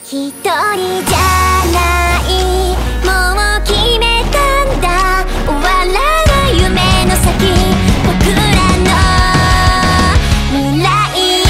一人じゃない、もう決めたんだ。終わらない夢の先、僕らの未来へ。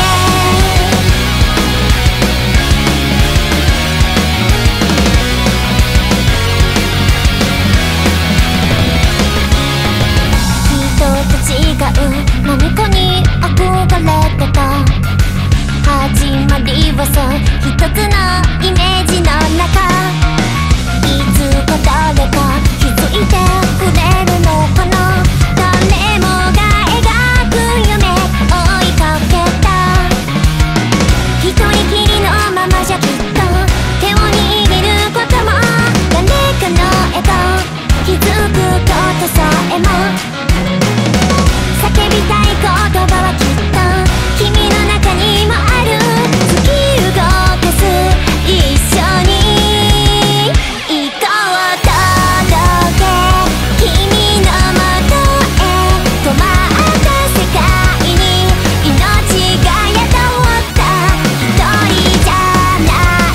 人と違う何かに憧れてた。始まりはそう一つのイメージの中、いつか誰か気づいてくれるのかな。誰もが描く夢追いかけた。一人きりのままじゃきっと手を握ることも、誰かの笑顔気づくことさえも、叫びたい言葉はきっと君の中にもある。突き動かす一緒に行こう、届け君のもとへ。止まった世界に命が宿った一人じゃない、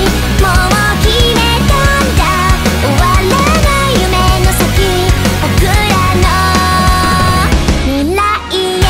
もう決めたんだ。終わらない夢の先、僕らの未来へ。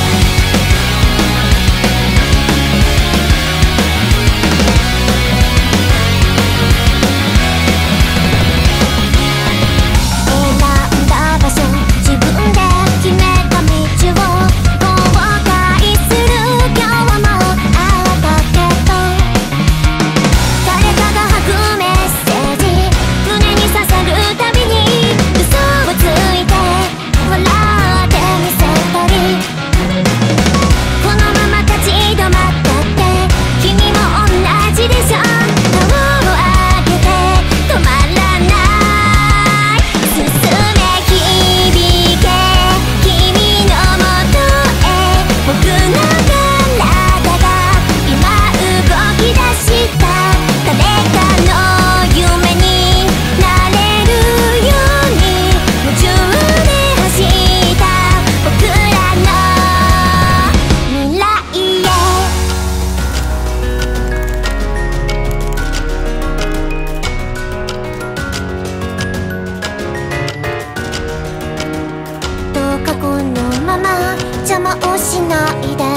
選んだ場所、自分で決めた道を後悔する今日もあったけど、誰かが吐くメッセージ、胸に刺さるたびに嘘をついて笑ってみせたり、このまま立ち止まったって君も同じでしょ。顔を上げて止まらない、進め響け君のもとへ。僕の体が今動き出した。誰かの夢になれるように夢中で走った僕らの未来へ。どうかこのまま邪魔をしないで、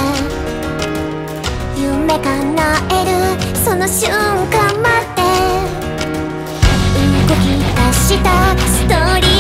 夢叶えるその瞬間まで動き出したストーリー